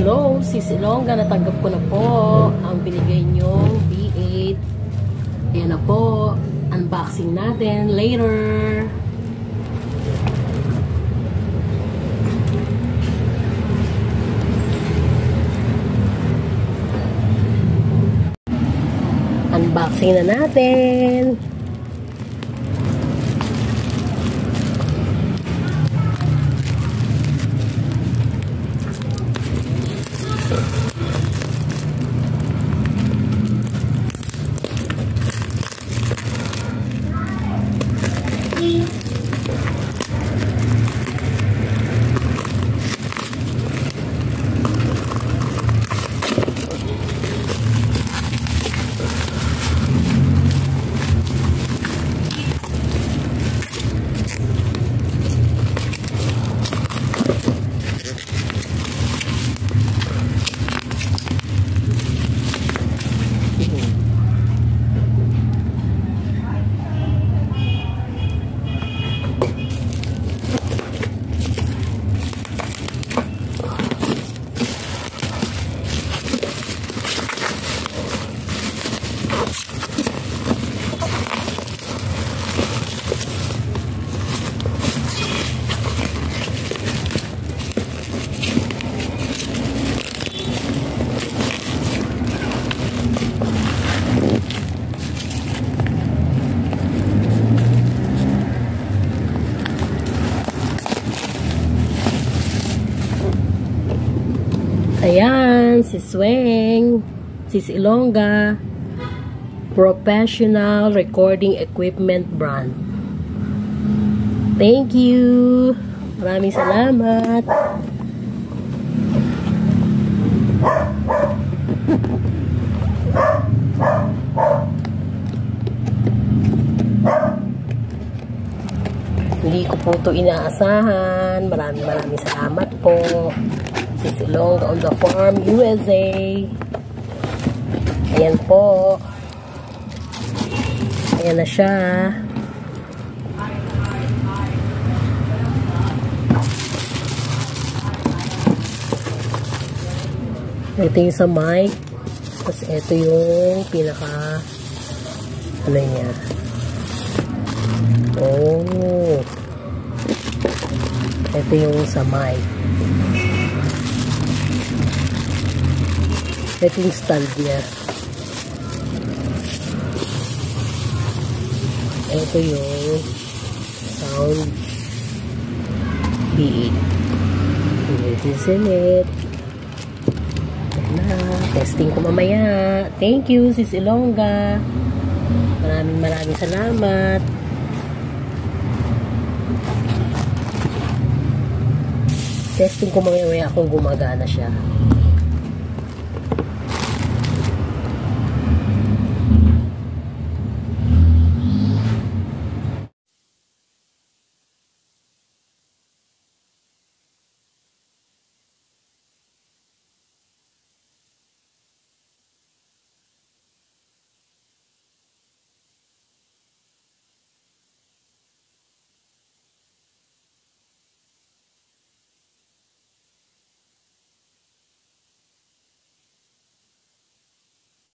Hello, sis Ilongga, natanggap ko na po ang binigay nyong B8. Ayan na po, unboxing natin later. Unboxing na natin. Ayan, si Sweng, sis Ilongga, Professional Recording Equipment Brand. Thank you. Maraming salamat. Hindi ko po ito inaasahan. Maraming salamat po. Sis Ilongga on the farm, USA. Ayan po. Ayan na siya. Ito yung sa mic. Tapos ito yung pinaka ano niya. Oh. Ito yung sa mic. Ito yung stand niya. Ito yung sound B8. Isn't it? Na, testing ko mamaya. Thank you, sis Ilongga. Maraming salamat. Testing ko mamaya kung gumagana siya.